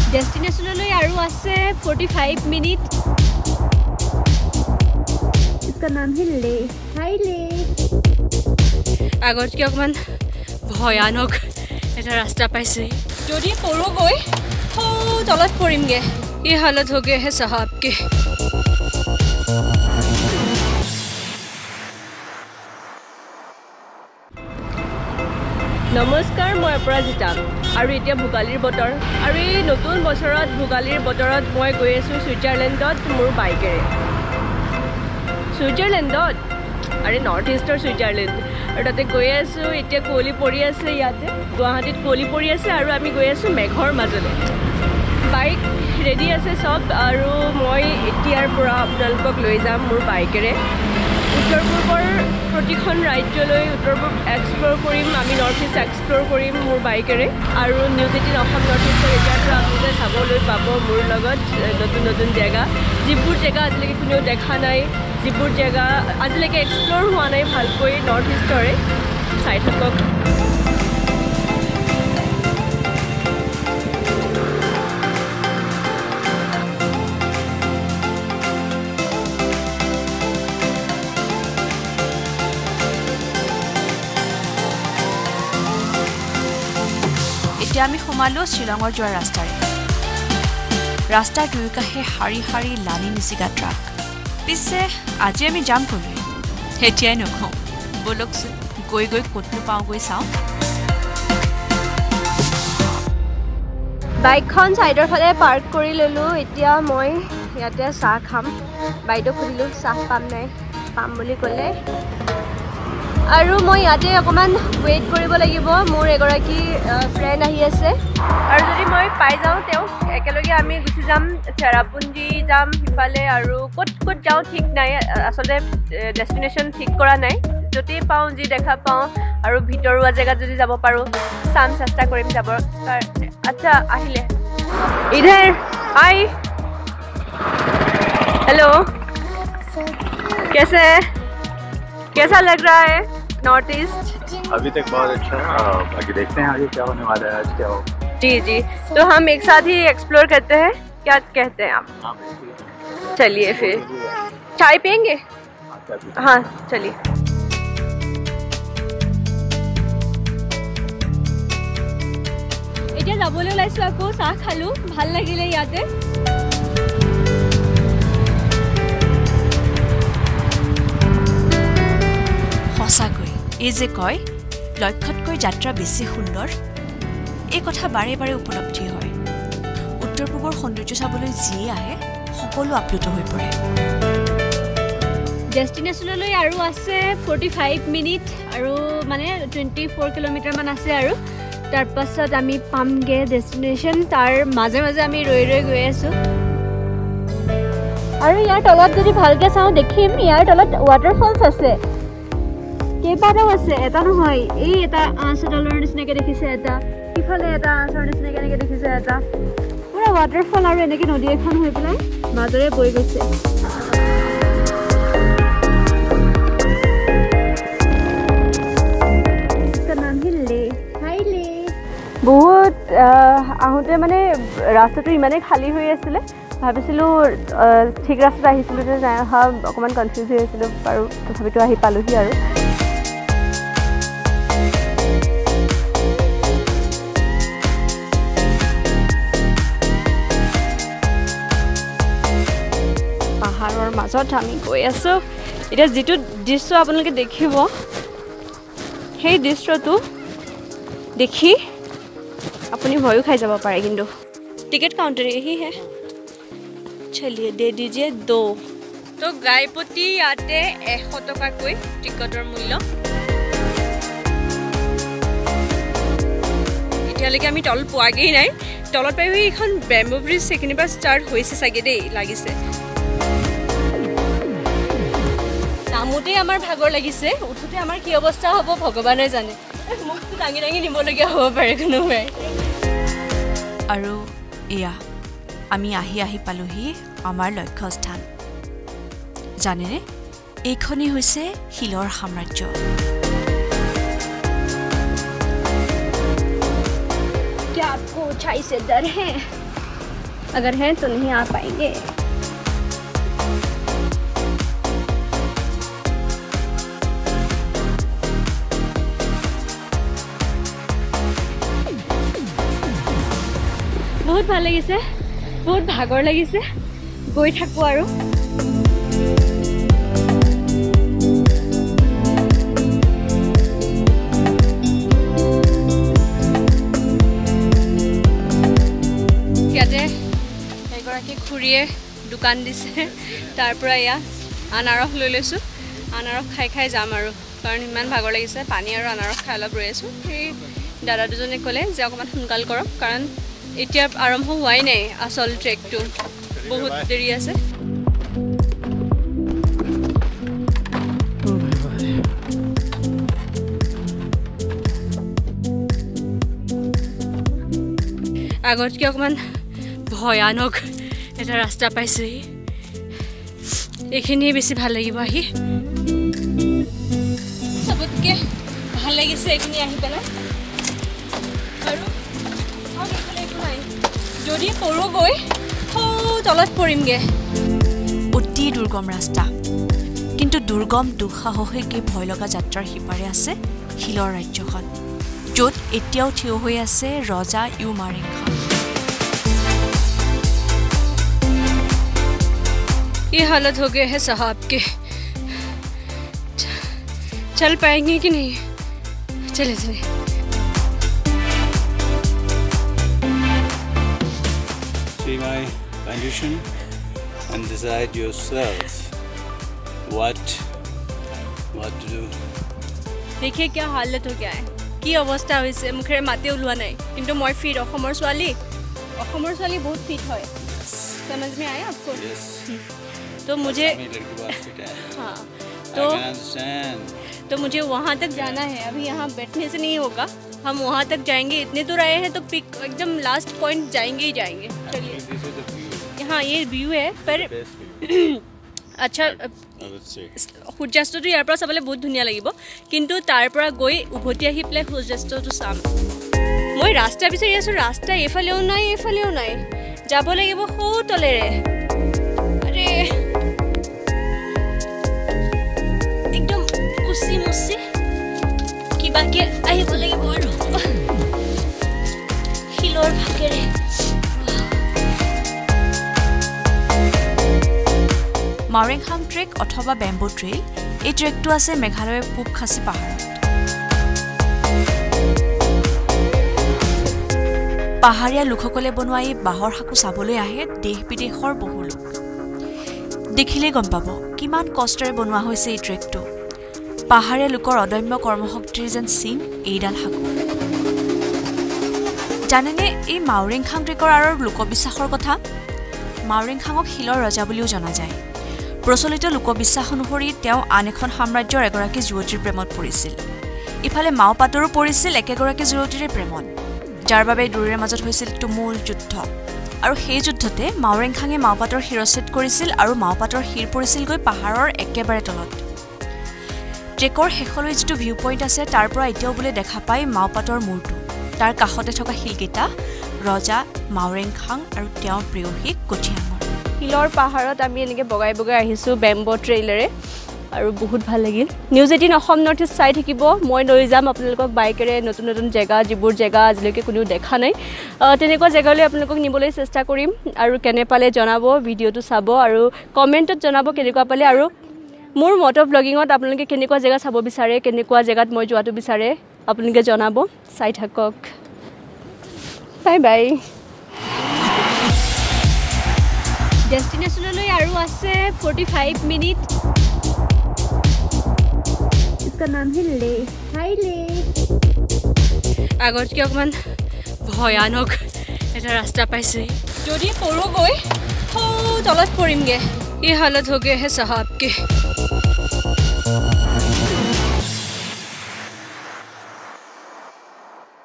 डेस्टिनेशनলৈ আৰু আছে 45 মিনিট इसका नाम है ले हाय ले আগতকৈ অকমান ভয়ানক এটা ৰাস্তা পাইছে যদি পৰোগৈ তলত পৰিমগে এই হালত हो गए हैं साहब के नमस्कार मैं अपराजिता और इतना भोगालीर बतर और ये नतुन बछरत भोगालीर बतरत मैं गई आसो सुइजारलैंडत मोर बाइकेरे सुइजारलैंडत अरे नॉर्थ ईस्टर सुइजारलैंड और ताते गई आसो इतना कुँवली पड़ी आछे इयाते गुवाहाटीत कुँवली पड़ी आछे और आमी गई आसो मेघर माजले बाइक रेडी आछे सब और मैं इतियार পৰা আপোনালোকক লৈ যাম मोर बाइकेरे उत्तर पूर्वर प्रतिखन राज्यলৈ उत्तर पूर्व एक्सप्लोर करिम आमी नॉर्थ ईस्ट एक्सप्लोर करिम मोर बाइकेरे और न्यूज 18 অসম नॉर्थ ईस्टर एरियाটো আপোনালোকে চাবলৈ পাব মোৰ লগত নতুন নতুন জেগা যিবোৰ জেগা আজিলৈকে কোনেও দেখা নাই যিবোৰ জেগা আজিলৈকে এক্সপ্লোৰ হোৱা নাই ভালকৈ নৰ্থ ইষ্টৰে চাই থাকক আমি সোমালো শ্ৰীলংৰ যোৱাৰ ৰাস্তাৰে ৰাস্তাৰ দুয়োকাষে হাৰি হাৰি লানি নিচিগা ট্ৰাক পিছে আজি আমি যাম ক'লৈ হেতিয়াই নকওঁ বলকচোন গৈ গৈ ক'তনো পাওঁ গৈ চাওঁ বাইকখন সাইডৰ ফালে পাৰ্ক কৰি ললো এতিয়া মই ইয়াতে চাহ খাম বাইদেউ খুদিলো চাহ পাম নাই পাম বুলি ক'লে আৰু মই ইয়াতে অকমান ওয়েট কৰিব লাগিব মোৰ এগৰাকী ফ্ৰেন্ড আহি আছে আৰু যদি মই পাই যাওঁ তেও একেলগে আমি গুচি যাম চেৰাপুঞ্জি যাম হিফালে আৰু ক'ত ক'ত যাওঁ ঠিক নাই আসলে ডেস্টিনেশন ঠিক কৰা নাই যদি পাওঁ যি দেখা পাওঁ আৰু ভিতৰুৱা জেগাত যদি যাব পাৰো চাম চেষ্টা কৰিম যাবৰ আচ্ছা আহিলে इधर हाय हेलो कैसा लग रहा है नॉर्थ ईस्ट अभी तक बहुत अच्छा है बाकी देखते हैं आगे क्या होने वाला है आज क्या हो जी जी तो हम एक साथ ही एक्सप्लोर करते हैं क्या कहते हैं आप चलिए फिर चाय पियेंगे हाँ चलिए এতিয়া যাবলৈ ওলাইছো আকৌ চাহ খালো ভাল লাগিলে ইয়াতে সঁচাকৈ এই যে কয় লক্ষ্যতকৈ যাত্ৰা বেছি সুন্দৰ এই কথা বাৰে বাৰে উপলব্ধি হয় উত্তৰ পূবৰ সৌন্দৰ্য চাবলৈ যিয়ে আহে সকলো আপ্লুত হৈ পৰে ডেস্টিনেশনলৈ আৰু আছে 45 মিনিট আৰু মানে 24 কিলোমিটাৰ মান আছে আৰু তাৰ পাছত আমি পামগে ডেস্টিনেশন তাৰ মাজে মাজে আমি ৰৈ ৰৈ গৈ আছো আৰু ইয়াৰ তলত যদি ভালকে চাওঁ দেখিম ইয়াৰ তলত ৱাটাৰফলছ আছে কেইবাটাও আছে এটা নহয় এই এটা আঁচডালৰ নিচিনাকৈ দেখিছে এটা ইফালে এটা আঁচৰ নিচিনাকৈ এনেকৈ দেখিছে এটা পুৰা ৱাটাৰফল আৰু এনেকৈ নদী এখন হৈ পেলাই মাজৰে বৈ গৈছে বহুত আহোঁতে মানে ৰাস্তাটো ইমানেই খালী হৈ আছিলে ভাবিছিলোঁ ঠিক ৰাস্তাত আহিছিলোঁ যে যাই অহা অকণমান কনফিউজ হৈ আছিলোঁ বাৰু তথাপিতো আহি পালোহি আৰু পাহাৰৰ মাজত আমি গৈ আছোঁ এতিয়া যিটো দৃশ্য আপোনালোকে দেখিব সেই দৃশ্যটো দেখি अपनी भयू खाई যাব পাৰে কিন্তু टिकट काउंटर यही है चलिए दे दीजिए 2 तो गायपति याते 100 टकाকৈ टिकटर मूल्य এতিয়ালৈকে আমি তল পোৱাগেই নাই তলত পাই এখন বেম্বো ব্ৰিজ সেখিনি পৰা ষ্টাৰ্ট হৈছে সাগে দেই লাগিছে নামুতে আমাৰ ভাগৰ লাগিছে উঠুতে আমাৰ কি অৱস্থা হ'ব ভগৱানে জানে মুখটো ডাঙি ডাঙি নিবলগীয়া হ'ব পাৰে কোনোবাই আৰু এয়া আমি আহি আহি পালোহি আমাৰ লক্ষ্যস্থান জানেনে এইখনি হৈছে হিলৰ সাম্ৰাজ্য क्या आपको ऊंचाई से डर है अगर हैं तो नहीं आ पाएंगे। बहुत ভাল লাগিছে, বহুত ভাগৰ লাগিছে, গৈ থাকো আৰু। ইয়াতে এগৰাকী খুৰীয়ে দোকান দিছে, তাৰ পৰা এয়া আনাৰস লৈ লৈছোঁ। আনাৰস খাই খাই যাম আৰু, কাৰণ ইমান ভাগৰ লাগিছে। পানী আৰু আনাৰস খাই অলপ ৰৈ আছোঁ। সেই দাদা দুজনে ক'লে যে অকণমান সোনকাল কৰক, কাৰণ এতিয়া আৰম্ভ হোৱাই নাই আচল ট্ৰেকটো, বহুত দেৰি আছে। আগতকৈ অকণমান ভয়ানক এটা ৰাস্তা পাইছোঁহি। এইখিনিয়ে বেছি ভাল লাগিব আহি, চবতকৈ ভাল লাগিছে এইখিনি আহি পেলাই। আৰু যদি পৰোগৈ তলত পৰিমগৈ। অতি দুৰ্গম ৰাস্তা, কিন্তু দুৰ্গম দুঃসাহসিক এই ভয় লগা যাত্ৰাৰ সিপাৰে আছে শিলৰ ৰাজ্যখন, য'ত এতিয়াও থিয় হৈ আছে ৰজা ইউ মাওৰেং খাং। ये हालत हो गए है साहब के, चल पाएंगे कि नहीं? चले चले। See my condition and decide yourselves what to do. देखिए क्या हालत हो गया है, কি অৱস্থা হৈছে। মুখেৰে মাতে ওলোৱা নাই, কিন্তু মই ফিট। অসমৰ ছোৱালী বহুত ফিট হয়। समझ में आया आपको? Yes. तो मुझे हाँ तो मुझे वहाँ तक जाना है। अभी यहाँ बैठने से नहीं होगा, हम वहाँ तक जाएंगे। इतने दूर आए हैं तो पिक एकदम लास्ट पॉइंट जाएंगे ही जाएंगे। चलिए, हाँ ये व्यू है, पर अच्छा সূৰ্যাস্তটো ইয়াৰ পৰা চাবলৈ বহুত ধুনীয়া লাগিব, কিন্তু তাৰ পৰা গৈ উভতি আহি পেলাই সূৰ্যাস্তটো চাম। মই ৰাস্তা বিচাৰি আছোঁ, ৰাস্তা এইফালেও নাই এইফালেও নাই, যাব লাগিব সৌ তলেৰে। আৰে একদম কুচি মুচি কিবাকে আহিব লাগিব আৰু শিলৰ ভাগেৰে। মাওৰেং খাং ট্ৰেক অথবা বেম্বো ট্ৰেইল, এই ট্ৰেকটো আছে মেঘালয়ৰ পূব খাচী পাহাৰত। পাহাৰীয়া লোকসকলে বনোৱা এই বাঁহৰ সাঁকো চাবলৈ আহে দেশ বিদেশৰ বহু লোক। দেখিলেই গম পাব কিমান কষ্টেৰে বনোৱা হৈছে এই ট্ৰেকটো। পাহাৰীয়া লোকৰ অদম্য কৰ্মশক্তিৰ যেন চিন এইডাল সাঁকো। জানেনে এই মাওৰেং খাং ট্ৰেকৰ আৰু লোকবিশ্বাসৰ কথা? মাওৰেং খাঙক শিলৰ ৰজা বুলিও জনা যায়। প্ৰচলিত লোকবিশ্বাস অনুসৰি তেওঁ আন এখন সাম্ৰাজ্যৰ এগৰাকী যুৱতীৰ প্ৰেমত পৰিছিল। ইফালে মাওপাতৰো পৰিছিল একেগৰাকী যুৱতীৰে প্ৰেমত, যাৰ বাবে দুয়োৰে মাজত হৈছিল তুমুল যুদ্ধ। আৰু সেই যুদ্ধতে মাওৰেং খাঙে মাওপাতৰ শিৰচ্ছেদ কৰিছিল, আৰু মাওপাতৰ শিৰ পৰিছিলগৈ পাহাৰৰ একেবাৰে তলত। ট্ৰেকৰ শেষলৈ যিটো ভিউ পইণ্ট আছে, তাৰ পৰা এতিয়াও বোলে দেখা পায় মাওপাতৰ মূৰটো। তাৰ কাষতে থকা শিলকেইটা ৰজা মাওৰেং খাং আৰু তেওঁৰ প্ৰেয়সী কঠিয়াঙৰ। শিলৰ পাহাৰত আমি এনেকৈ বগাই বগাই আহিছোঁ বেম্বো ট্ৰেইলেৰে, আৰু বহুত ভাল লাগিল। নিউজ 18 অসম নৰ্থ ইষ্ট চাই থাকিব, মই লৈ যাম আপোনালোকক বাইকেৰে নতুন নতুন জেগা, যিবোৰ জেগা আজিলৈকে কোনেও দেখা নাই, তেনেকুৱা জেগালৈ আপোনালোকক নিবলৈ চেষ্টা কৰিম। আৰু কেনে পালে জনাব, ভিডিঅ'টো চাব আৰু কমেণ্টত জনাব কেনেকুৱা পালে। আৰু মোৰ মটো ব্লগিঙত আপোনালোকে কেনেকুৱা জেগা চাব বিচাৰে, কেনেকুৱা জেগাত মই যোৱাটো বিচাৰে, আপোনালোকে জনাব। চাই থাকক, বাই বাই। ডেষ্টিনেশ্যনলৈ আৰু আছে 45 মিনিট। इसका नाम है ले। हाय ले। আগতকৈ অকণমান ভয়ানক এটা ৰাস্তা পাইছোঁহি। যদি পৰোগৈ তলত পৰিমগৈ। এই হালত হৈ গए है साहब के।